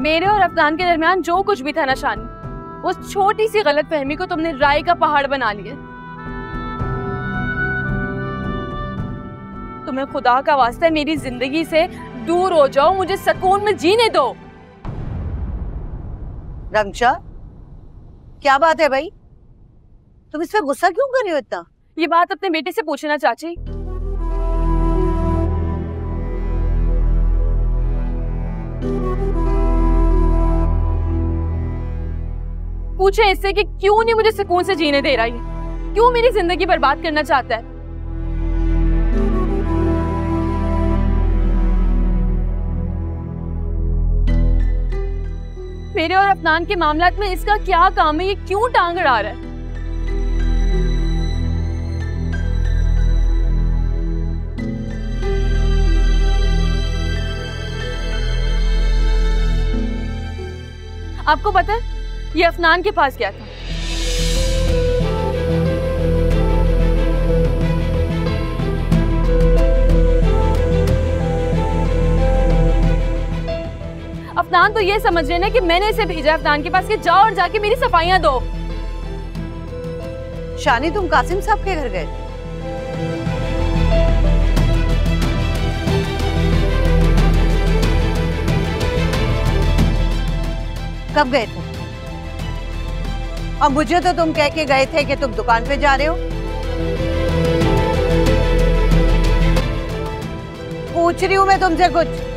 मेरे और अफनान के दरमियान जो कुछ भी था ना शानी, उस छोटी सी गलतफहमी को तुमने राय का पहाड़ बना लिया। तुम्हें खुदा का वास्ता है मेरी जिंदगी से दूर हो जाओ, मुझे सुकून में जीने दो। रंगशा, क्या बात है भाई? तुम इस पे गुस्सा क्यों कर रही हो इतना? ये बात अपने बेटे से पूछना चाची। पूछे इससे कि क्यों नहीं मुझे सुकून से जीने दे रहा है, क्यों मेरी जिंदगी बर्बाद करना चाहता है। मेरे और अफनान के मामलात में इसका क्या काम है? ये क्यों टांग अड़ा रहा है? आपको पता है ये अफनान के पास गया था। अफनान तो ये समझ रहे ना कि मैंने इसे भेजा अफनान के पास कि जाओ और जाके मेरी सफाइयां दो। शानी, तुम कासिम साहब के घर गए? कब गए थे? और मुझे तो तुम कह के गए थे कि तुम दुकान पे जा रहे हो। पूछ रही हूं मैं तुमसे कुछ।